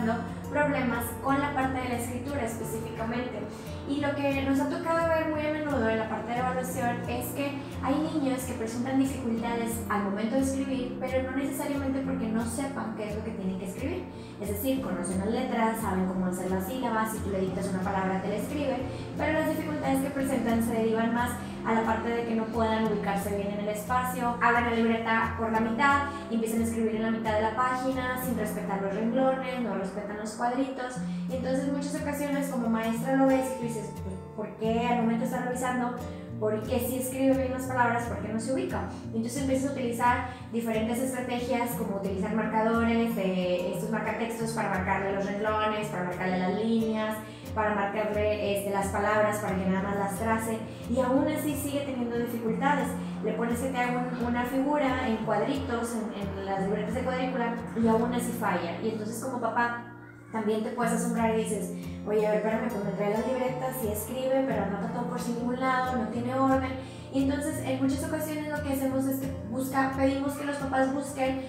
presentando problemas con la parte de la escritura específicamente. Y lo que nos ha tocado ver muy a menudo en la parte de evaluación es que hay niños que presentan dificultades al momento de escribir, pero no necesariamente porque no sepan qué es lo que tienen que escribir. Es decir, conocen las letras, saben cómo hacer las sílabas, si tú le dictas una palabra te la escribe, pero las dificultades que presentan se derivan más a la parte de que no puedan ubicarse bien en el espacio, abren la libreta por la mitad y empiezan a escribir en la mitad de la página sin respetar los renglones, no respetan los cuadritos. Y entonces en muchas ocasiones como maestra lo ves y tú dices, pues, ¿por qué al momento de estar revisando? ¿Por qué si escribe bien las palabras? ¿Por qué no se ubica? Entonces empiezas a utilizar diferentes estrategias como utilizar marcadores, estos marcatextos para marcarle los renglones, para marcarle las líneas, para marcarle las palabras para que nada más las trace, y aún así sigue teniendo dificultades. Le pones que te haga una figura en cuadritos, en las libretas de cuadrícula, y aún así falla. Y entonces como papá también te puedes asombrar y dices, oye, a ver, espérame, pues me trae las libretas, sí escribe, pero anota todo por ningún lado, no tiene orden. Y entonces en muchas ocasiones lo que hacemos es que pedimos que los papás busquen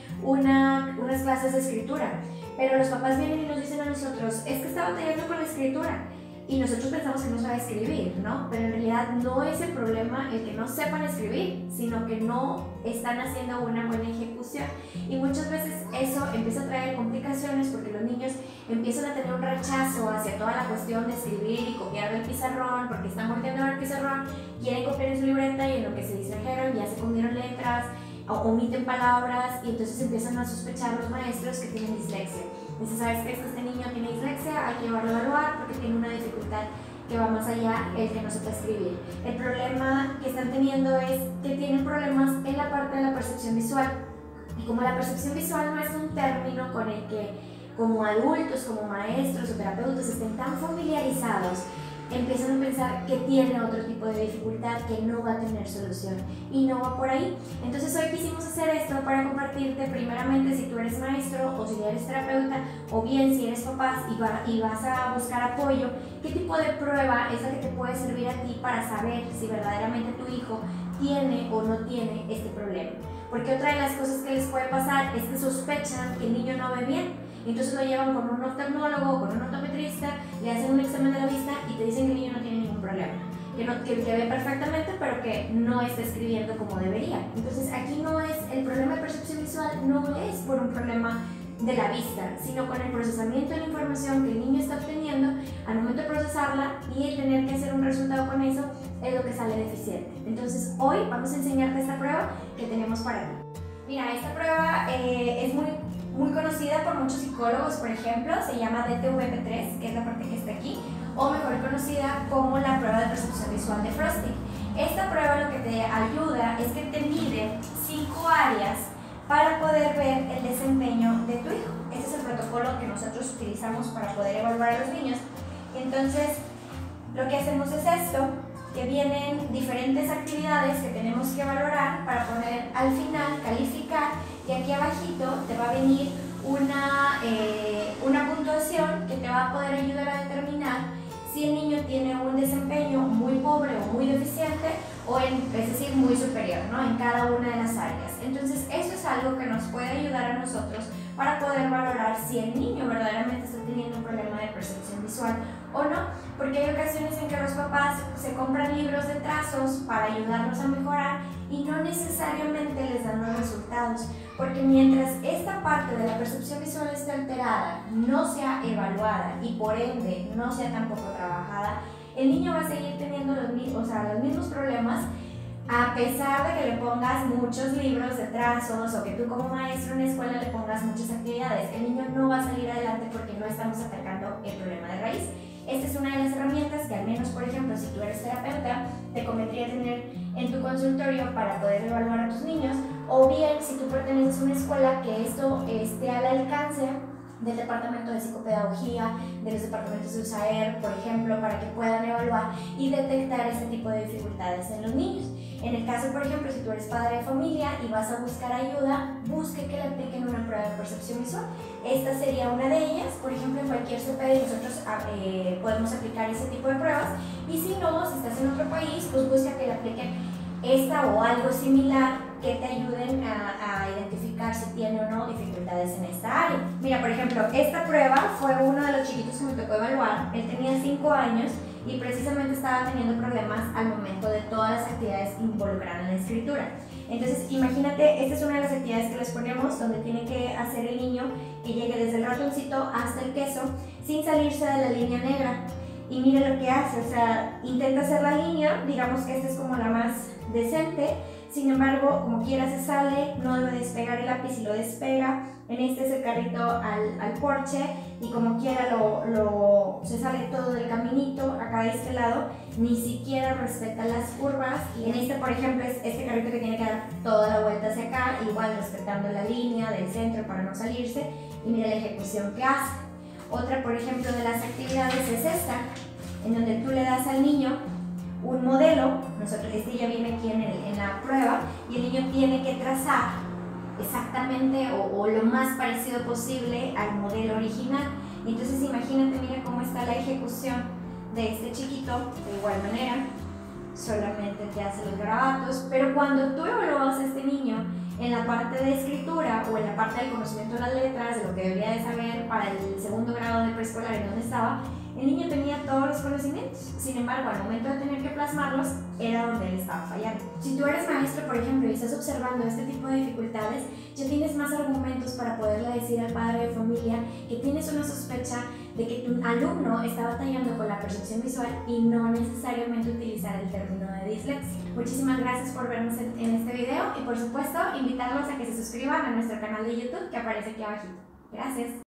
unas clases de escritura, pero los papás vienen y nos dicen a nosotros, es que está batallando con la escritura. Y nosotros pensamos que no sabe escribir, ¿no? Pero en realidad no es el problema el que no sepan escribir, sino que no están haciendo una buena ejecución. Y muchas veces eso empieza a traer complicaciones porque los niños empiezan a tener un rechazo hacia toda la cuestión de escribir y copiar del pizarrón, porque están volteando a ver el pizarrón, quieren copiar en su libreta y en lo que se distrajeron ya se comieron letras, o omiten palabras, y entonces empiezan a sospechar los maestros que tienen dislexia. Dice, ¿sabes qué? Este niño tiene dislexia, hay que llevarlo a evaluar porque tiene una dificultad que va más allá el que no sepa escribir. El problema que están teniendo es que tienen problemas en la parte de la percepción visual. Y como la percepción visual no es un término con el que como adultos, como maestros o terapeutas estén tan familiarizados, empiezan a pensar que tiene otro tipo de dificultad que no va a tener solución, y no va por ahí. Entonces hoy quisimos hacer esto para compartirte primeramente si tú eres maestro o si eres terapeuta, o bien si eres papá y vas a buscar apoyo, qué tipo de prueba es la que te puede servir a ti para saber si verdaderamente tu hijo tiene o no tiene este problema. Porque otra de las cosas que les puede pasar es que sospechan que el niño no ve bien. Entonces lo llevan con un oftalmólogo o con un optometrista, le hacen un examen de la vista y te dicen que el niño no tiene ningún problema, que ve perfectamente pero que no está escribiendo como debería. Entonces aquí no es, el problema de percepción visual no es por un problema de la vista, sino con el procesamiento de la información que el niño está obteniendo al momento de procesarla, y el tener que hacer un resultado con eso es lo que sale deficiente. Entonces hoy vamos a enseñarte esta prueba que tenemos para ti. Mira, esta prueba es muy conocida por muchos psicólogos, por ejemplo, se llama DTVP3, que es la parte que está aquí, o mejor conocida como la prueba de percepción visual de Frosting. Esta prueba lo que te ayuda es que te mide 5 áreas para poder ver el desempeño de tu hijo. Este es el protocolo que nosotros utilizamos para poder evaluar a los niños. Entonces, lo que hacemos es esto, que vienen diferentes actividades que tenemos que valorar para poder al final calificar, y aquí abajito te va a venir una puntuación que te va a poder ayudar a determinar si el niño tiene un desempeño muy pobre o muy deficiente, o es decir, muy superior, ¿no? En cada una de las áreas. Entonces eso es algo que nos puede ayudar a nosotros para poder valorar si el niño verdaderamente está teniendo un problema de percepción visual o no, porque hay ocasiones en que los papás se compran libros de trazos para ayudarnos a mejorar y no necesariamente les dan los resultados, porque mientras esta parte de la percepción visual esté alterada, no sea evaluada y por ende no sea tampoco trabajada, el niño va a seguir teniendo los mismos problemas, a pesar de que le pongas muchos libros de trazos o que tú como maestro en la escuela le pongas muchas actividades. El niño no va a salir adelante porque no estamos atacando el problema de raíz. Esta es una de las herramientas que al menos, por ejemplo, si tú eres terapeuta, te convendría tener en tu consultorio para poder evaluar a tus niños, o bien si tú perteneces a una escuela que esto esté al alcance del departamento de psicopedagogía, de los departamentos de USAER, por ejemplo, para que puedan evaluar y detectar este tipo de dificultades en los niños. En el caso, por ejemplo, si tú eres padre de familia y vas a buscar ayuda, busque que le apliquen una prueba de percepción visual. Esta sería una de ellas. Por ejemplo, en cualquier CPD nosotros podemos aplicar ese tipo de pruebas, y si no, si estás en otro país, pues busca que le apliquen esta o algo similar que te ayuden a identificar si tiene o no dificultades en esta área. Mira, por ejemplo, esta prueba fue uno de los chiquitos que me tocó evaluar. Él tenía 5 años y precisamente estaba teniendo problemas al momento de todas las actividades que involucran en la escritura. Entonces, imagínate, esta es una de las actividades que les ponemos donde tiene que hacer el niño que llegue desde el ratoncito hasta el queso sin salirse de la línea negra. Y mire lo que hace, o sea, intenta hacer la línea, digamos que esta es como la más decente, sin embargo, como quiera se sale, no debe despegar el lápiz y lo despega. En este es el carrito al porche y como quiera se sale todo del caminito acá de este lado, ni siquiera respeta las curvas. Y en este, por ejemplo, es este carrito que tiene que dar toda la vuelta hacia acá, igual respetando la línea del centro para no salirse. Y mira la ejecución que hace. Otra, por ejemplo, de las actividades es esta, en donde tú le das al niño un modelo. Este ya viene aquí en la prueba, y el niño tiene que trazar exactamente o lo más parecido posible al modelo original. Entonces imagínate, mira cómo está la ejecución de este chiquito. De igual manera, solamente te hace los garabatos, pero cuando tú evalúas a este niño en la parte de escritura o en la parte del conocimiento de las letras, de lo que debería de saber para el 2º grado de preescolar en donde estaba, el niño tenía todos los conocimientos. Sin embargo, al momento de tener que plasmarlos, era donde él estaba fallando. Si tú eres maestro, por ejemplo, y estás observando este tipo de dificultades, ya tienes más argumentos para poderle decir al padre de familia que tienes una sospecha de que tu alumno está batallando con la percepción visual y no necesariamente utilizar el término de dislexia. Muchísimas gracias por vernos en este video y por supuesto invitarlos a que se suscriban a nuestro canal de YouTube que aparece aquí abajito. Gracias.